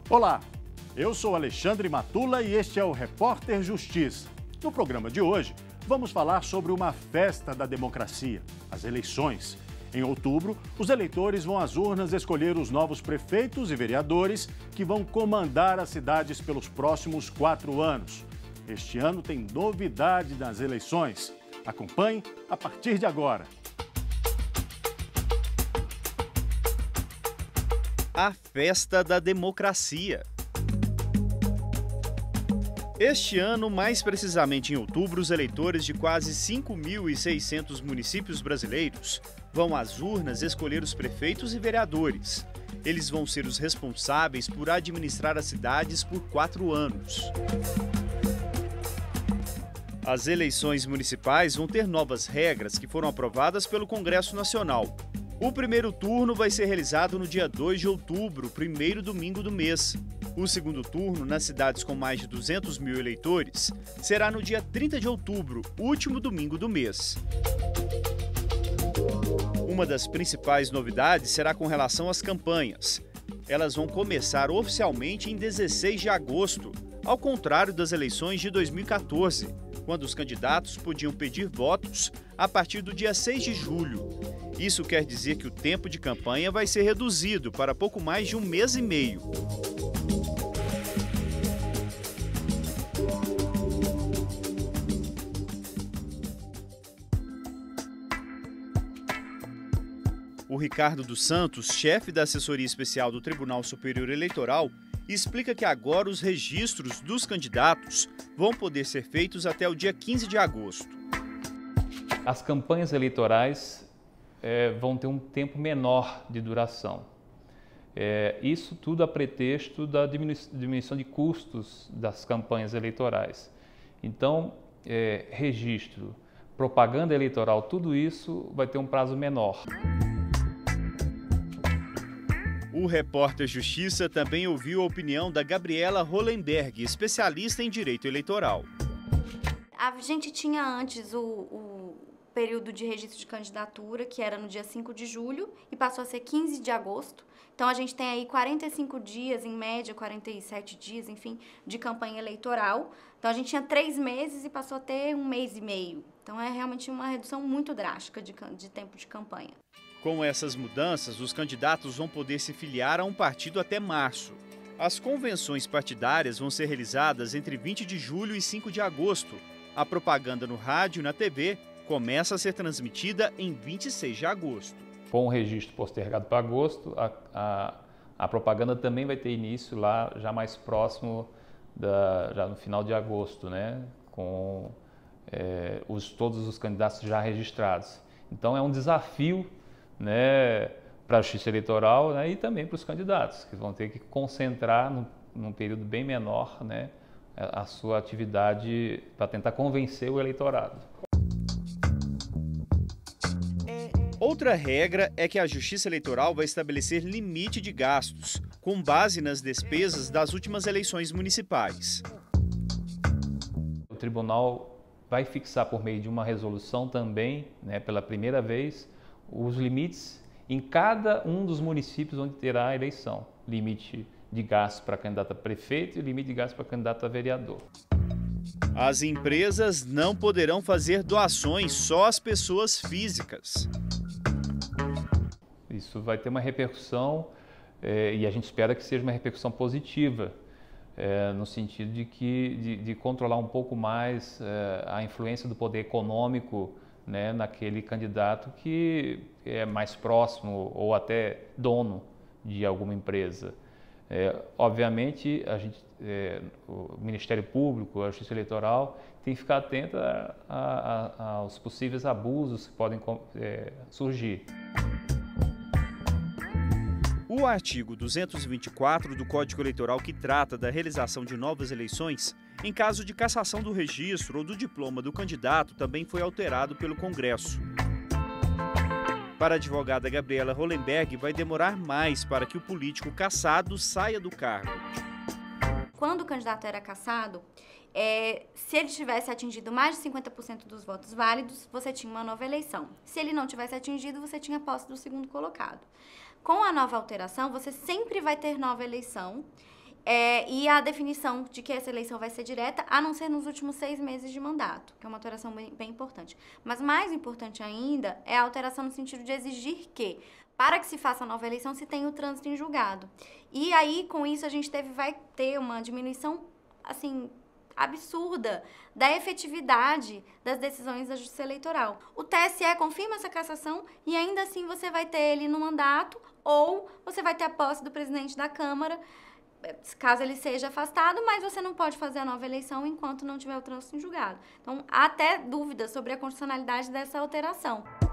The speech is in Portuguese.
Olá, eu sou Alexandre Matula e este é o Repórter Justiça. No programa de hoje, vamos falar sobre uma festa da democracia, as eleições. Em outubro, os eleitores vão às urnas escolher os novos prefeitos e vereadores que vão comandar as cidades pelos próximos 4 anos. Este ano tem novidade nas eleições. Acompanhe a partir de agora. A festa da democracia. Este ano, mais precisamente em outubro, os eleitores de quase 5.600 municípios brasileiros vão às urnas escolher os prefeitos e vereadores. Eles vão ser os responsáveis por administrar as cidades por 4 anos. As eleições municipais vão ter novas regras que foram aprovadas pelo Congresso Nacional. O primeiro turno vai ser realizado no dia 2 de outubro, primeiro domingo do mês. O segundo turno, nas cidades com mais de 200 mil eleitores, será no dia 30 de outubro, último domingo do mês. Uma das principais novidades será com relação às campanhas. Elas vão começar oficialmente em 16 de agosto, ao contrário das eleições de 2014, quando os candidatos podiam pedir votos a partir do dia 6 de julho. Isso quer dizer que o tempo de campanha vai ser reduzido para pouco mais de 1 mês e meio. O Ricardo dos Santos, chefe da assessoria especial do Tribunal Superior Eleitoral, explica que agora os registros dos candidatos vão poder ser feitos até o dia 15 de agosto. As campanhas eleitorais vão ter um tempo menor de duração. Isso tudo a pretexto da diminuição de custos das campanhas eleitorais. Então, registro, propaganda eleitoral, tudo isso vai ter um prazo menor. O Repórter Justiça também ouviu a opinião da Gabriela Hollenberg, especialista em direito eleitoral. A gente tinha antes o período de registro de candidatura, que era no dia 5 de julho, e passou a ser 15 de agosto. Então, a gente tem aí 45 dias, em média, 47 dias, enfim, de campanha eleitoral. Então, a gente tinha 3 meses e passou a ter 1 mês e meio. Então, é realmente uma redução muito drástica de tempo de campanha. Com essas mudanças, os candidatos vão poder se filiar a um partido até março. As convenções partidárias vão ser realizadas entre 20 de julho e 5 de agosto. A propaganda no rádio e na TV começa a ser transmitida em 26 de agosto. Com o registro postergado para agosto, a propaganda também vai ter início lá já mais próximo, já no final de agosto, né? Com todos os candidatos já registrados. Então é um desafio, né, para a Justiça Eleitoral, né, e também para os candidatos, que vão ter que concentrar num período bem menor, né, a sua atividade para tentar convencer o eleitorado. Outra regra é que a Justiça Eleitoral vai estabelecer limite de gastos, com base nas despesas das últimas eleições municipais. O tribunal vai fixar por meio de uma resolução também, né, pela primeira vez, os limites em cada um dos municípios onde terá a eleição. Limite de gasto para candidato a prefeito e limite de gasto para candidato a vereador. As empresas não poderão fazer doações só às pessoas físicas. Isso vai ter uma repercussão e a gente espera que seja uma repercussão positiva, no sentido de controlar um pouco mais a influência do poder econômico, né, naquele candidato que é mais próximo ou até dono de alguma empresa. Obviamente, o Ministério Público, a Justiça Eleitoral, tem que ficar atenta aos possíveis abusos que podem surgir. O artigo 224 do Código Eleitoral, que trata da realização de novas eleições, em caso de cassação do registro ou do diploma do candidato, também foi alterado pelo Congresso. Para a advogada Gabriela Hollenberg, vai demorar mais para que o político cassado saia do cargo. Quando o candidato era cassado, se ele tivesse atingido mais de 50% dos votos válidos, você tinha uma nova eleição. Se ele não tivesse atingido, você tinha posse do segundo colocado. Com a nova alteração, você sempre vai ter nova eleição E a definição de que essa eleição vai ser direta, a não ser nos últimos 6 meses de mandato, que é uma alteração bem importante. Mas mais importante ainda é a alteração no sentido de exigir que, para que se faça a nova eleição, se tenha o trânsito em julgado. E aí, com isso, a gente vai ter uma diminuição, assim, absurda da efetividade das decisões da Justiça Eleitoral. O TSE confirma essa cassação e ainda assim você vai ter ele no mandato ou você vai ter a posse do presidente da Câmara, caso ele seja afastado, mas você não pode fazer a nova eleição enquanto não tiver o trânsito em julgado. Então, há até dúvidas sobre a constitucionalidade dessa alteração.